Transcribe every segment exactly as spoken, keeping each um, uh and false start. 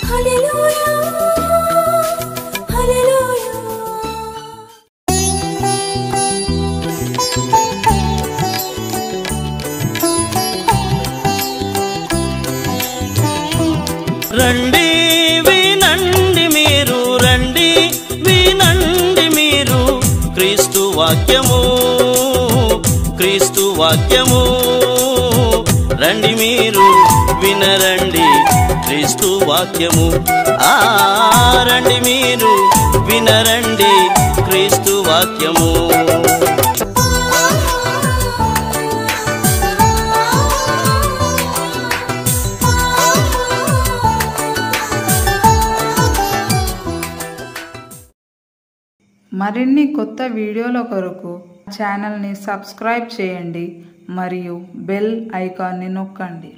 హల్లెలూయా హల్లెలూయా. రండి వినండి మీరు, రండి వినండి మీరు, క్రీస్తు వాక్యము క్రీస్తు వాక్యము. రండి మీరు వినరండి క్రీస్తు వాక్యము. ఆ రండి మీరు వినరండి క్రీస్తు వాక్యము. మరిన్ని కొత్త వీడియోల కొరకు ఛానల్ని సబ్స్క్రైబ్ చేయండి మరియు బెల్ ఐకాన్ని నొక్కండి.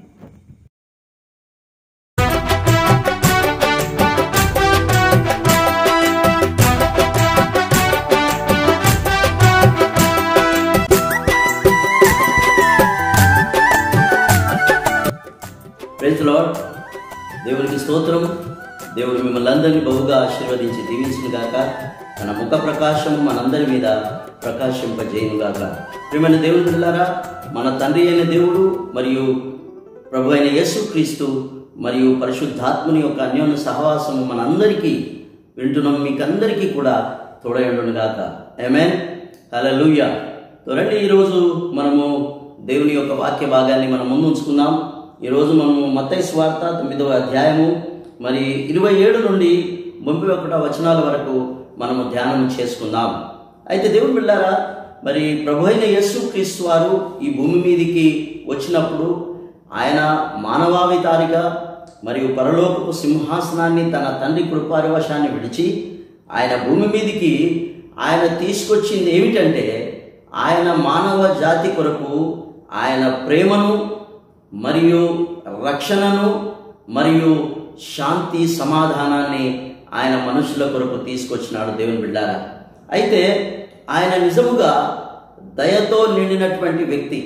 Praise the Lord. దేవునికి స్తోత్రం. దేవుడు మిమ్మల్ని అందరినీ బహుగా ఆశీర్వదించి దీవించును గాక. తన ముఖ ప్రకాశం మనందరి మీద ప్రకాశింపజేయును గాక. ప్రియమైన దేవుని బిడ్డలారా, మన తండ్రి అయిన దేవుడు మరియు ప్రభు అయిన యేసుక్రీస్తు మరియు పరిశుద్ధాత్ముని యొక్క అన్యోన్య సహవాసము మనందరికీ వింటున్నాం మీకందరికీ కూడా తోడయుండును గాక. ఆమేన్. హల్లెలూయా. రండి, ఈరోజు మనము దేవుని యొక్క వాక్య భాగాన్ని మనం ముందు ఉంచుకుందాం. ఈరోజు మనము మత్తయి సువార్త తొమ్మిదవ అధ్యాయము మరి ఇరవై ఏడు నుండి ముప్పై ఒకటో వచనాల వరకు మనము ధ్యానం చేసుకుందాం. అయితే దేవుని బిడ్డలారా, మరి ప్రభు అయిన యేసుక్రీస్తు వారు ఈ భూమి మీదికి వచ్చినప్పుడు ఆయన మానవావతారిగా మరియు పరలోకపు సింహాసనాన్ని తన తండ్రి కృపారివశాన్ని విడిచి ఆయన భూమి మీదికి ఆయన తీసుకొచ్చింది ఏమిటంటే ఆయన మానవ జాతి కొరకు ఆయన ప్రేమను మరియు రక్షణను మరియు శాంతి సమాధానాన్ని ఆయన మనుషుల కొరకు తీసుకొచ్చినాడు దేవుని బిడ్డారా. అయితే ఆయన నిజముగా దయతో నిండినటువంటి వ్యక్తి,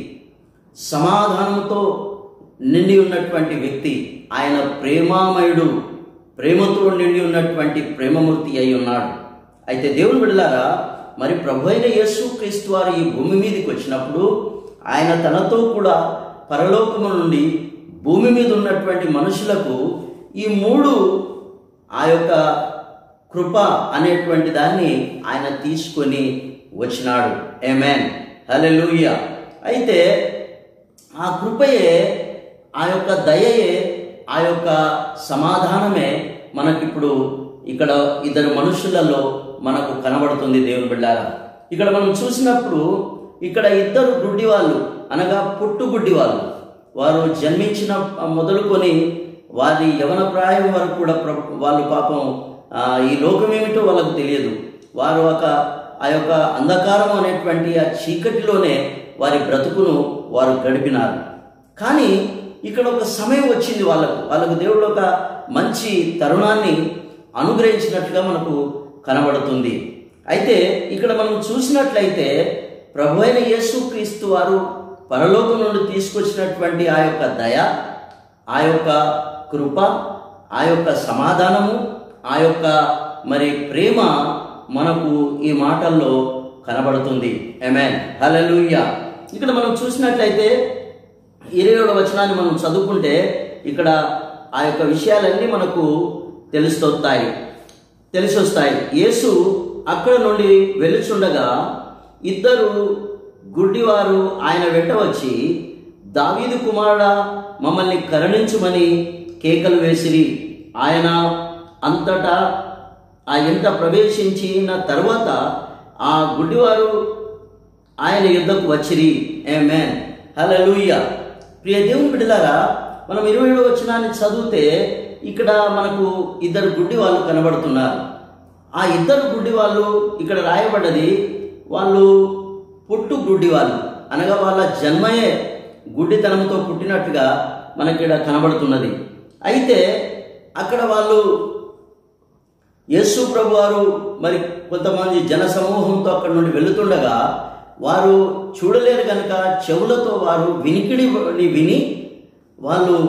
సమాధానంతో నిండి ఉన్నటువంటి వ్యక్తి, ఆయన ప్రేమామయుడు, ప్రేమతో నిండి ఉన్నటువంటి ప్రేమమూర్తి అయి ఉన్నాడు. అయితే దేవుని బిడ్డలారా, మరి ప్రభు అయిన యేసుక్రీస్తు వారు ఈ భూమి మీదకి వచ్చినప్పుడు ఆయన తనతో కూడా పరలోకము నుండి భూమి మీద ఉన్నటువంటి మనుషులకు ఈ మూడు ఆ యొక్క కృప అనేటువంటి దాన్ని ఆయన తీసుకొని వచ్చినాడు. ఆమేన్. హల్లెలూయా. అయితే ఆ కృపయే, ఆ యొక్క దయయే, ఆ యొక్క సమాధానమే మనకిప్పుడు ఇక్కడ ఇద్దరు మనుషులలో మనకు కనబడుతుంది దేవుని బిడ్డారా. ఇక్కడ మనం చూసినప్పుడు ఇక్కడ ఇద్దరు గుడ్డి వాళ్ళు, అనగా పుట్టు గుడ్డి వాళ్ళు, వారు జన్మించిన మొదలుకొని వారి యవన ప్రాయం వరకు కూడా వాళ్ళు పాపం ఈ లోకం ఏమిటో వాళ్ళకు తెలియదు. వారు ఒక ఆ యొక్క అంధకారం అనేటువంటి ఆ చీకటిలోనే వారి బ్రతుకును వారు గడిపినారు. కానీ ఇక్కడ ఒక సమయం వచ్చింది వాళ్ళకు వాళ్ళకు దేవుడు ఒక మంచి తరుణాన్ని అనుగ్రహించినట్లుగా మనకు కనబడుతుంది. అయితే ఇక్కడ మనం చూసినట్లయితే ప్రభు అయిన యేసుక్రీస్తు వారు పరలోకం నుండి తీసుకొచ్చినటువంటి ఆ యొక్క దయ, ఆ యొక్క కృప, ఆ యొక్క సమాధానము, ఆ యొక్క మరి ప్రేమ మనకు ఈ మాటల్లో కనబడుతుంది. ఆమేన్. హల్లెలూయా. ఇక్కడ మనం చూసినట్లయితే ఇరవై ఏడవ వచనాన్ని మనం చదువుకుంటే ఇక్కడ ఆ యొక్క విషయాలన్నీ మనకు తెలుస్తొస్తాయి తెలిసొస్తాయి యేసు అక్కడ నుండి వెళ్ళుచుండగా ఇద్దరు గుడ్డివారు ఆయన వెంట వచ్చి, దావీదు కుమారుడా, మమ్మల్ని కరుణించుమని కేకలు వేసిరి. ఆయన అంతటా ఆ ఇంట ప్రవేశించిన తర్వాత ఆ గుడ్డివారు ఆయన యుద్ధకు వచ్చిరి. ఆమేన్. హల్లెలూయా. ప్రియ దేవుని బిడ్డలారా, మనం ఇరవై ఏడవ వచనాన్ని చదివితే ఇక్కడ మనకు ఇద్దరు గుడ్డి వాళ్ళు కనబడుతున్నారు. ఆ ఇద్దరు గుడ్డి వాళ్ళు ఇక్కడ రాయబడ్డది వాళ్ళు పుట్టు గుడ్డి వాళ్ళు, అనగా వాళ్ళ జన్మయే గుడ్డితనంతో పుట్టినట్టుగా మనకి ఇక్కడ కనబడుతున్నది. అయితే అక్కడ వాళ్ళు యేసు ప్రభు వారు మరి కొంతమంది జన సమూహంతో అక్కడ నుండి వెళుతుండగా వారు చూడలేరు కనుక చెవులతో వారు వినికిడి విని వాళ్ళు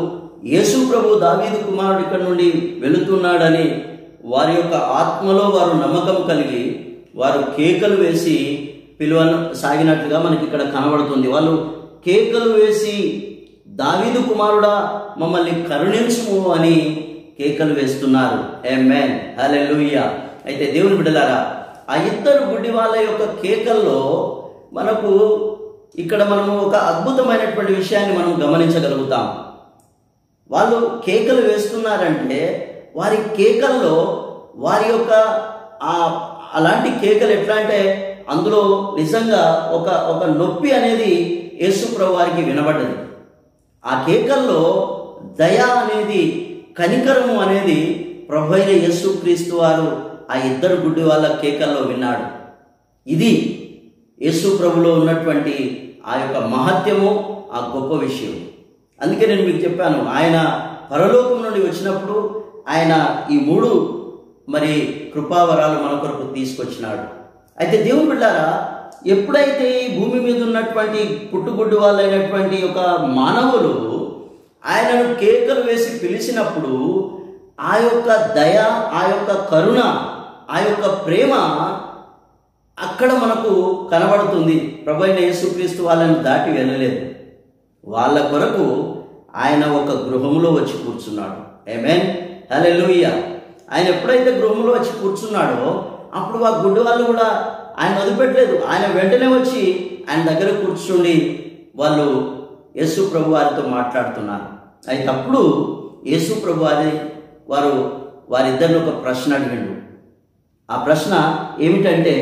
యేసు ప్రభు దావీదు కుమారుడు ఇక్కడ నుండి వెళుతున్నాడని వారి యొక్క ఆత్మలో వారు నమ్మకం కలిగి వారు కేకలు వేసి పిలువ సాగినట్లుగా మనకి ఇక్కడ కనబడుతుంది. వాళ్ళు కేకలు వేసి దావీదు కుమారుడా మమ్మల్ని కరుణించుము అని కేకలు వేస్తున్నారు. ఆమేన్, హల్లెలూయా. అయితే దేవుని బిడ్డలారా, ఆ ఇద్దరు గుడ్డి వాళ్ళ యొక్క కేకల్లో మనకు ఇక్కడ మనము ఒక అద్భుతమైనటువంటి విషయాన్ని మనం గమనించగలుగుతాం. వాళ్ళు కేకలు వేస్తున్నారంటే వారి కేకల్లో వారి యొక్క ఆ అలాంటి కేకలు ఎట్లా అంటే అందులో నిజంగా ఒక ఒక నొప్పి అనేది యేసు ప్రభు వారికి వినబడ్డది. ఆ కేకల్లో దయ అనేది, కనికరము అనేది ప్రభు అయిన యేసు క్రీస్తు వారు ఆ ఇద్దరు గుడ్డి వాళ్ళ కేకల్లో విన్నాడు. ఇది యేసు ప్రభులో ఉన్నటువంటి ఆ యొక్క మహత్యము, ఆ గొప్ప విషయం. అందుకే నేను మీకు చెప్పాను, ఆయన పరలోకం నుండి వచ్చినప్పుడు ఆయన ఈ మూడు మరి కృపావరాలు మన కొరకు తీసుకొచ్చినాడు. అయితే దేవుని బిడ్డారా, ఎప్పుడైతే ఈ భూమి మీద ఉన్నటువంటి పుట్టుగుడ్డు వాళ్ళైనటువంటి ఒక మానవులు ఆయనను కేకలు వేసి పిలిచినప్పుడు ఆ యొక్క దయ, ఆ యొక్క కరుణ, ఆ యొక్క ప్రేమ అక్కడ మనకు కనబడుతుంది. ప్రభువైన యేసుక్రీస్తు వాళ్ళని దాటి వెళ్ళలేదు. వాళ్ళ కొరకు ఆయన ఒక గృహంలో వచ్చి కూర్చున్నాడు. ఆమేన్, హల్లెలూయా. ఆయన ఎప్పుడైతే గృహంలో వచ్చి కూర్చున్నాడో అప్పుడు ఆ గుడ్డి వాళ్ళు కూడా ఆయన వదిలిపెట్టలేదు. ఆయన వెంటనే వచ్చి ఆయన దగ్గర కూర్చుండి వాళ్ళు యేసు ప్రభు వారితో మాట్లాడుతున్నారు. అయితే అప్పుడు యేసు ప్రభు వారి వారు వారిద్దరిని ఒక ప్రశ్న అడిగాడు. ఆ ప్రశ్న ఏమిటంటే,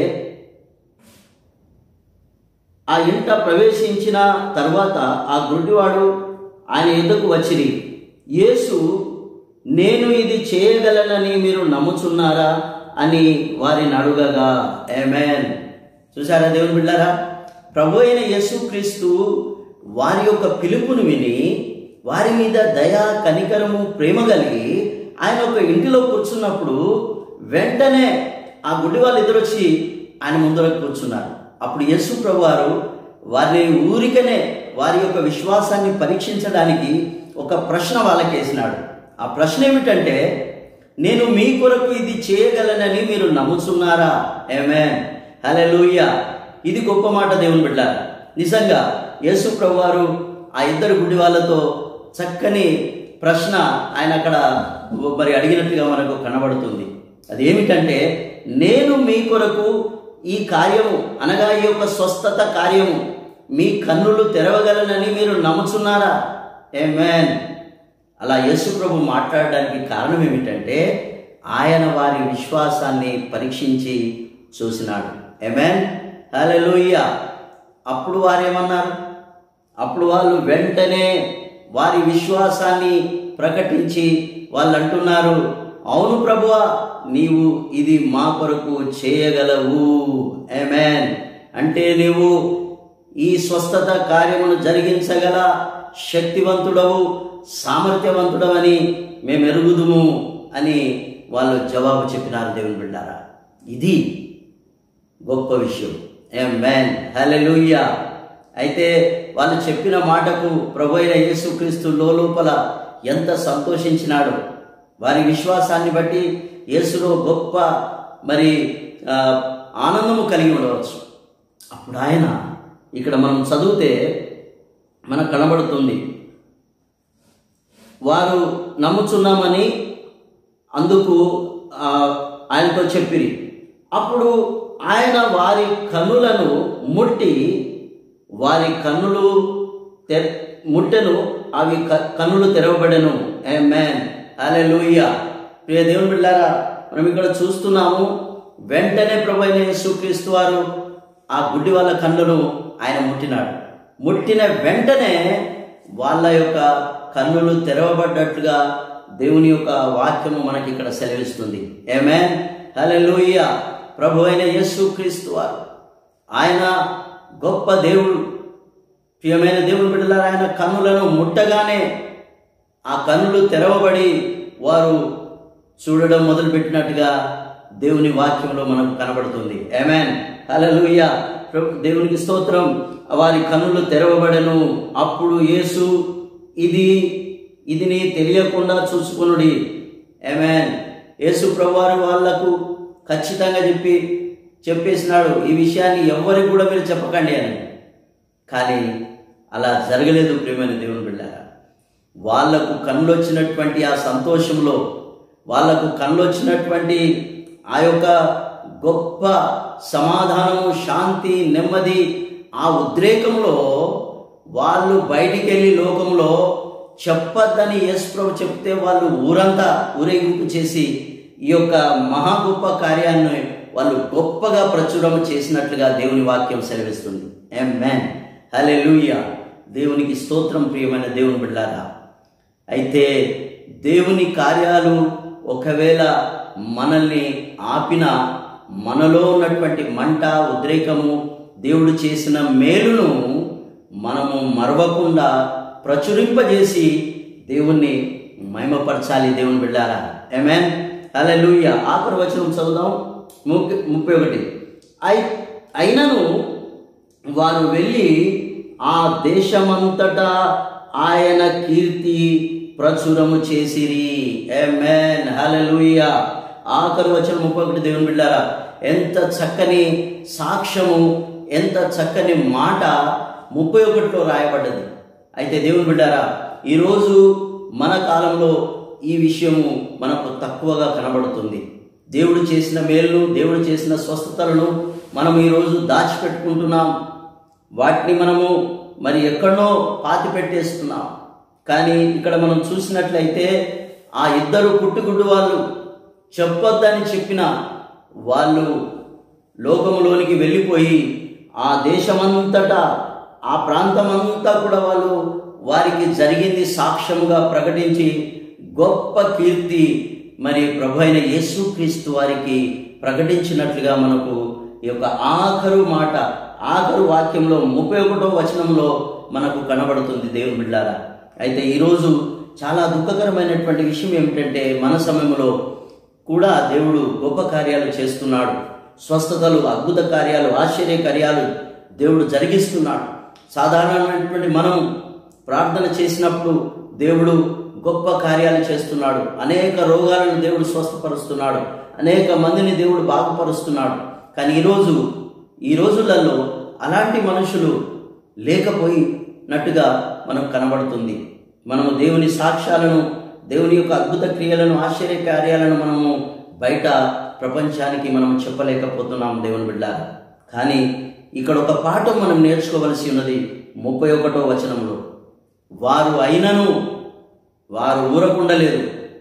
ఆ ఇంట ప్రవేశించిన తర్వాత ఆ గుడ్డివాడు ఆయన ఎద్దకు వచ్చిరి. యేసు, నేను ఇది చేయగలనని మీరు నమ్ముచున్నారా అని వారిని అడుగగా. ఆమేన్. చూసారా దేవుని బిడ్డారా, ప్రభు అయిన యేసుక్రీస్తు వారి యొక్క పిలుపును విని వారి మీద దయ, కనికరము, ప్రేమ కలిగి ఆయన ఒక ఇంటిలో కూర్చున్నప్పుడు వెంటనే ఆ గుడ్డి వాళ్ళు ఎదురొచ్చి ఆయన ముందర కూర్చున్నారు. అప్పుడు యేసు ప్రభు వారు వారిని ఊరికనే వారి యొక్క విశ్వాసాన్ని పరీక్షించడానికి ఒక ప్రశ్న వాళ్ళకి వేసినాడు. ఆ ప్రశ్న ఏమిటంటే, నేను మీ కొరకు ఇది చేయగలనని మీరు నమ్ముచున్నారా? ఆమేన్, హల్లెలూయా. ఇది గొప్ప మాట దేవుని బిడ్డలారా. నిజంగా యేసు ప్రభు వారు ఆ ఇద్దరు గుడ్డి వాళ్ళతో చక్కని ప్రశ్న ఆయన అక్కడ మరి అడిగినట్టుగా మనకు కనబడుతుంది. అదేమిటంటే, నేను మీ కొరకు ఈ కార్యము అనగా ఈ యొక్క స్వస్థత కార్యము మీ కన్నులు తెరవగలనని మీరు నమ్ముచున్నారా? ఆమేన్. అలా యేసు ప్రభు మాట్లాడడానికి కారణం ఏమిటంటే ఆయన వారి విశ్వాసాన్ని పరీక్షించి చూసినాడు. ఆమేన్, హల్లెలూయా. అప్పుడు వారు ఏమన్నారు? అప్పుడు వాళ్ళు వెంటనే వారి విశ్వాసాన్ని ప్రకటించి వాళ్ళు అంటున్నారు, అవును ప్రభువా, నీవు ఇది మా కొరకు చేయగలవు. ఆమేన్. అంటే నీవు ఈ స్వస్థత కార్యమును జరిగించగల శక్తివంతుడవు, సామర్థ్యవంతుడవని మేము ఎరుగుదుము అని వాళ్ళు జవాబు చెప్పినారు. దేవుని బిడ్డారా, ఇది గొప్ప విషయం. ఆమేన్, హల్లెలూయా. అయితే వాళ్ళు చెప్పిన మాటకు ప్రభు అయిన యేసుక్రీస్తు లోపల ఎంత సంతోషించినాడో, వారి విశ్వాసాన్ని బట్టి యేసులో గొప్ప మరి ఆనందము కలిగి ఉండవచ్చు. అప్పుడు ఆయన ఇక్కడ మనం చదివితే మనకు కనబడుతుంది, వారు నమ్ముచున్నామని అందుకు ఆయనతో చెప్పిరి. అప్పుడు ఆయన వారి కన్నులను ముట్టి వారి కన్నులు తె ముట్టెను అవి కన్నులు తెరవబడెను. ఆమేన్, హల్లెలూయా. ప్రియ దేవుని బిడ్డలారా, మనం ఇక్కడ చూస్తున్నాము, వెంటనే ప్రభు అయిన యేసుక్రీస్తు వారు ఆ గుడ్డి వాళ్ళ కన్నులను ఆయన ముట్టినాడు. ముట్టిన వెంటనే వాళ్ళ యొక్క కన్నులు తెరవబడ్డట్లుగా దేవుని యొక్క వాక్యము మనకి ఇక్కడ సెలవిస్తుంది. ఆమేన్, హల్లెలూయా. ప్రభు అయిన యేసుక్రీస్తు వారు ఆయన గొప్ప దేవుడు. ప్రియమైన దేవుని బిడ్డలారా, ఆయన కన్నులను ముట్టగానే ఆ కన్నులు తెరవబడి వారు చూడడం మొదలుపెట్టినట్టుగా దేవుని వాక్యంలో మనకు కనబడుతుంది. ఆమేన్, హల్లెలూయా. దేవునికి స్తోత్రం. వారి కన్నులు తెరవబడెను. అప్పుడు యేసు, ఇది ఇది నీ తెలియకుండా చూసుకునుడి. ఆమేన్. యేసు ప్రభువారు వాళ్లకు ఖచ్చితంగా చెప్పి చెప్పేసినాడు, ఈ విషయాన్ని ఎవ్వరికి కూడా మీరు చెప్పకండి అని. కానీ అలా జరగలేదు ప్రియమైన దేవుని బిడ్డలారా. వాళ్లకు కళ్ళొచ్చినటువంటి ఆ సంతోషంలో, వాళ్లకు కళ్ళొచ్చినటువంటి ఆ యొక్క గొప్ప సమాధానము, శాంతి, నెమ్మది, ఆ ఉద్రేకంలో వాళ్ళు బయటికి వెళ్ళి లోకంలో చెప్పద్దని యేసు ప్రభు చెప్తే వాళ్ళు ఊరంతా ఊరేగింపు చేసి ఈ యొక్క మహా గొప్ప కార్యాన్ని వాళ్ళు గొప్పగా ప్రచురం చేసినట్లుగా దేవుని వాక్యం సెలవిస్తుంది. ఆమేన్. హల్లెలూయా. దేవునికి స్తోత్రం ప్రియమైన దేవుని బిడ్డలారా. అయితే దేవుని కార్యాలు ఒకవేళ మనల్ని ఆపిన, మనలో ఉన్నటువంటి మంట, ఉద్రేకము, దేవుడు చేసిన మేలును మనము మరవకుండా ప్రచురింపజేసి దేవుణ్ణి మహిమపరచాలి దేవుని బిడ్డలారా. ఆమేన్. హల్లెలూయా. ఆఖరి వచనం చదువుదాం, ముప్పై ఒకటి. అయినను వారు వెళ్ళి ఆ దేశమంతటా ఆయన కీర్తి ప్రచురము చేసిరి. ఆమేన్. హల్లెలూయా. ఆఖరి వచనం ముప్పై ఒకటి. దేవుని బిడ్డలారా, ఎంత చక్కని సాక్ష్యము, ఎంత చక్కని మాట ముప్పై ఒకటిలో రాయబడ్డది. అయితే దేవుని బిడ్డలారా, ఈరోజు మన కాలంలో ఈ విషయము మనకు తక్కువగా కనబడుతుంది. దేవుడు చేసిన మేలును, దేవుడు చేసిన స్వస్థతలను మనం ఈరోజు దాచిపెట్టుకుంటున్నాం. వాటిని మనము మరి ఎక్కడనో పాతి పెట్టేస్తున్నాం. కానీ ఇక్కడ మనం చూసినట్లయితే ఆ ఇద్దరు పుట్టుగుడ్డు వాళ్ళు చెప్పొద్దని చెప్పిన వాళ్ళు లోకములోనికి వెళ్ళిపోయి ఆ దేశమంతటా, ఆ ప్రాంతమంతా కూడా వాళ్ళు వారికి జరిగింది సాక్ష్యముగా ప్రకటించి గొప్ప కీర్తి మరి ప్రభు అయిన యేసుక్రీస్తు వారికి ప్రకటించినట్లుగా మనకు ఈ యొక్క ఆఖరు మాట, ఆఖరు వాక్యంలో ముప్పై ఒకటో వచనంలో మనకు కనబడుతుంది దేవుని బిడ్డలారా. అయితే ఈరోజు చాలా దుఃఖకరమైనటువంటి విషయం ఏమిటంటే, మన సమయంలో కూడా దేవుడు గొప్ప కార్యాలు చేస్తున్నాడు. స్వస్థతలు, అద్భుత కార్యాలు, ఆశ్చర్య కార్యాలు దేవుడు జరిగిస్తున్నాడు. సాధారణమైనటువంటి మనం ప్రార్థన చేసినప్పుడు దేవుడు గొప్ప కార్యాలు చేస్తున్నాడు. అనేక రోగాలను దేవుడు స్వస్థపరుస్తున్నాడు. అనేక మందిని దేవుడు బాగుపరుస్తున్నాడు. కానీ ఈరోజు ఈ రోజులలో అలాంటి మనుషులు లేకపోయినట్టుగా మనకు కనబడుతుంది. మనము దేవుని సాక్ష్యాలను, దేవుని యొక్క అద్భుత క్రియలను, ఆశ్చర్య కార్యాలను మనము బయట ప్రపంచానికి మనం చెప్పలేకపోతున్నాం దేవుని బిడ్డలారా. కానీ ఇక్కడ ఒక పాఠం మనం నేర్చుకోవలసి ఉన్నది. ముప్పై ఒకటో వచనంలో వారు అయినను వారు ఊరకుండలేదు,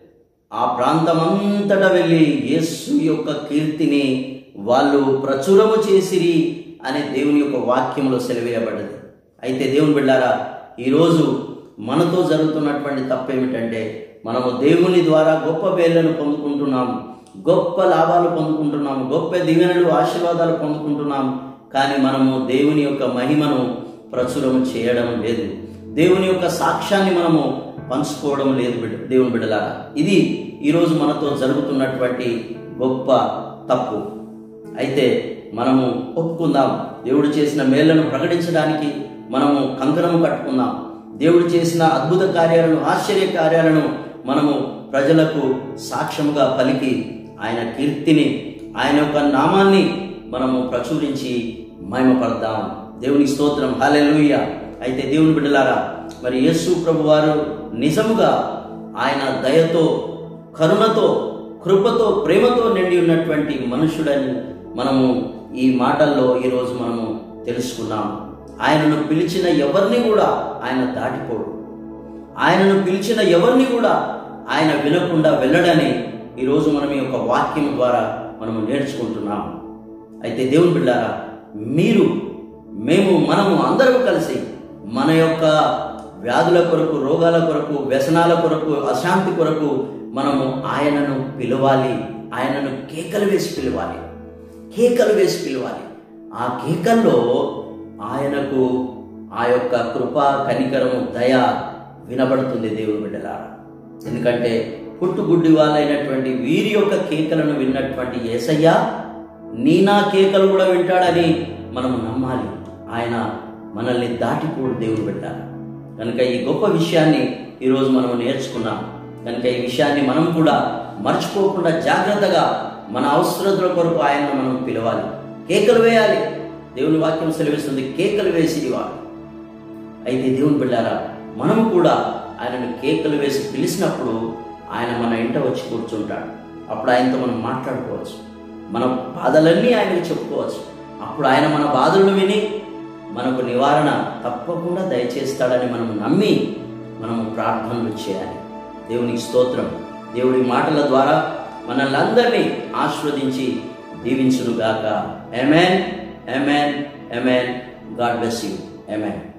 ఆ ప్రాంతమంతటా వెళ్ళి యేసు యొక్క కీర్తిని వాళ్ళు ప్రచురము చేసిరి అనే దేవుని యొక్క వాక్యంలో సెలవేయబడ్డది. అయితే దేవుని బిడ్డారా, ఈరోజు మనతో జరుగుతున్నటువంటి తప్పేమిటంటే, మనము దేవుని ద్వారా గొప్ప వేళ్లను పొందుకుంటున్నాము, గొప్ప లాభాలు పొందుకుంటున్నాము, గొప్ప దీవెనలు, ఆశీర్వాదాలు పొందుకుంటున్నాము. కానీ మనము దేవుని యొక్క మహిమను ప్రచురము చేయడం లేదు. దేవుని యొక్క సాక్ష్యాన్ని మనము పంచుకోవడం లేదు బిడ్డ దేవుని బిడ్డలారా. ఇది ఈరోజు మనతో జరుగుతున్నటువంటి గొప్ప తప్పు. అయితే మనము ఒప్పుకుందాం, దేవుడు చేసిన మేళ్లను ప్రకటించడానికి మనము కంకణము కట్టుకుందాం. దేవుడు చేసిన అద్భుత కార్యాలను, ఆశ్చర్య కార్యాలను మనము ప్రజలకు సాక్ష్యముగా పలికి ఆయన కీర్తిని, ఆయన యొక్క నామాన్ని మనము ప్రచురించి మహిమపడదాం. దేవుని స్తోత్రం. హల్లెలూయా. అయితే దేవుని బిడ్డలారా, మరి యేసు ప్రభు వారు నిజముగా ఆయన దయతో, కరుణతో, కృపతో, ప్రేమతో నిండి ఉన్నటువంటి మనుషుడని మనము ఈ మాటల్లో ఈరోజు మనము తెలుసుకున్నాం. ఆయనను పిలిచిన ఎవరిని కూడా ఆయన దాటిపోడు. ఆయనను పిలిచిన ఎవరిని కూడా ఆయన వినకుండా వెళ్ళడని ఈరోజు మనం ఈ యొక్క వాక్యం ద్వారా మనము నేర్చుకుంటున్నాం. అయితే దేవుని బిడ్డారా, మీరు, మేము, మనము అందరూ కలిసి మన యొక్క వ్యాధుల కొరకు, రోగాల కొరకు, వ్యసనాల కొరకు, అశాంతి కొరకు మనము ఆయనను పిలవాలి. ఆయనను కేకలు వేసి పిలవాలి, కేకలు వేసి పిలవాలి. ఆ కేకల్లో ఆయనకు ఆ యొక్క కృప, కనికరము, దయ వినబడుతుంది దేవుని బిడ్డలారా. ఎందుకంటే పుట్టుగుడ్డి వాళ్ళైనటువంటి వీరి యొక్క కేకలను విన్నటువంటి యేసయ్య నీ నా కేకలు కూడా వింటాడని మనము నమ్మాలి. ఆయన మనల్ని దాటిపోడు దేవుని బిడ్డ. కనుక ఈ గొప్ప విషయాన్ని ఈరోజు మనం నేర్చుకున్నాం. కనుక ఈ విషయాన్ని మనం కూడా మర్చిపోకుండా జాగ్రత్తగా మన అవసరతల కొరకు ఆయనను మనం పిలవాలి, కేకలు వేయాలి. దేవుని వాక్యం సెలవిస్తుంది, కేకలు వేసేవాడు. అయితే దేవుని బిడ్డారా, మనము కూడా ఆయనను కేకలు వేసి పిలిచినప్పుడు ఆయన మన ఇంట వచ్చి కూర్చుంటాడు. అప్పుడు ఆయనతో మనం మాట్లాడుకోవచ్చు, మన బాధలన్నీ ఆయనకు చెప్పుకోవచ్చు. అప్పుడు ఆయన మన బాధలను విని మనకు నివారణ తప్పకుండా దయచేస్తాడని మనం నమ్మి మనము ప్రార్థనలు చేయాలి. దేవునికి స్తోత్రం. దేవుడి మాటల ద్వారా మనల్ని అందరినీ ఆశీర్వదించి దీవించునుగాక. Amen, amen, amen. God bless you. Amen.